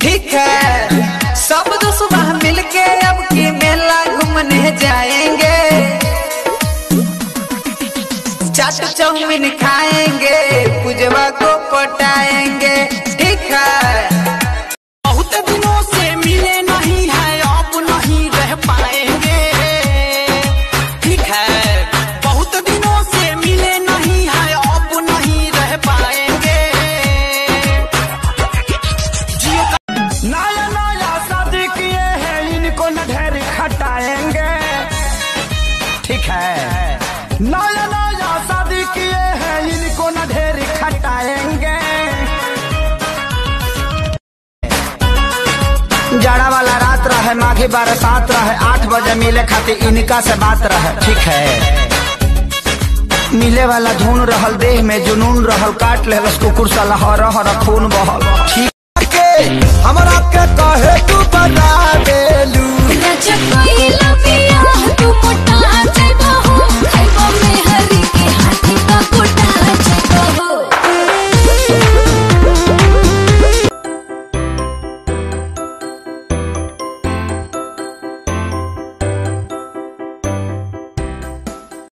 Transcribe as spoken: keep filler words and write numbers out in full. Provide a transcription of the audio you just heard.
ठीक है सब दोस्त सुबह मिलके अब की मेला घूमने जाएंगे, चाट चाउमीन खाएंगे, पूजवा को पटाएंगे। ठीक है बहुत दिनों से मिले नहीं है अब नहीं रह पाएंगे। ठीक है बहुत दिनों से मिले नहीं है अब नहीं रह पाएंगे। नया नया शादी किए हैं इनको न ढेर खटाएंगे। ठीक है नया नया शादी किए हैं इनको न ढेर खटाएंगे। जाड़ा वाला रात रहे माघी बरसात रहे, आठ बजे मिले खातिर इनका से बात रहे। ठीक है मिले वाला धुन रहल, देह में जुनून रहल, काट ले कुकुर साला हर हर खून बहल। ठीक है हमरा के कहे तू बता देलू